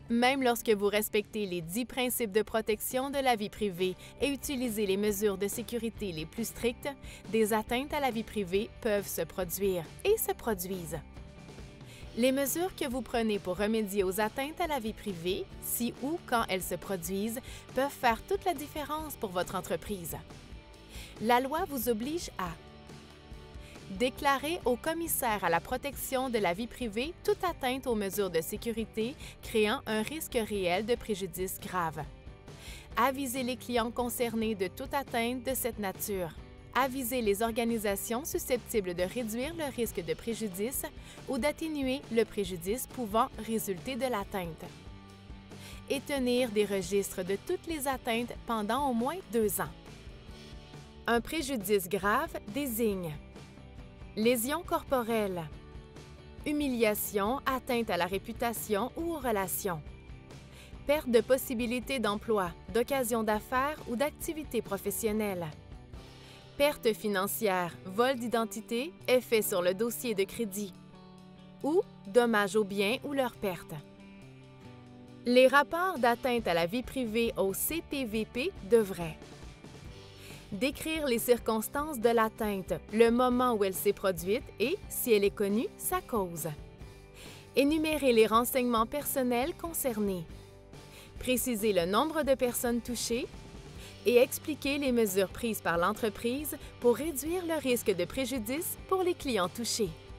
Même lorsque vous respectez les 10 principes de protection de la vie privée et utilisez les mesures de sécurité les plus strictes, des atteintes à la vie privée peuvent se produire et se produisent. Les mesures que vous prenez pour remédier aux atteintes à la vie privée, si ou quand elles se produisent, peuvent faire toute la différence pour votre entreprise. La loi vous oblige à déclarer au commissaire à la protection de la vie privée toute atteinte aux mesures de sécurité créant un risque réel de préjudice grave. Aviser les clients concernés de toute atteinte de cette nature. Aviser les organisations susceptibles de réduire le risque de préjudice ou d'atténuer le préjudice pouvant résulter de l'atteinte. Et tenir des registres de toutes les atteintes pendant au moins 2 ans. Un préjudice grave désigne lésion corporelle, humiliation, atteinte à la réputation ou aux relations, perte de possibilité d'emploi, d'occasion d'affaires ou d'activité professionnelle, perte financière, vol d'identité, effet sur le dossier de crédit ou dommages aux biens ou leur perte. Les rapports d'atteinte à la vie privée au CPVP devraient décrire les circonstances de l'atteinte, le moment où elle s'est produite et, si elle est connue, sa cause. Énumérer les renseignements personnels concernés. Préciser le nombre de personnes touchées et expliquer les mesures prises par l'entreprise pour réduire le risque de préjudice pour les clients touchés.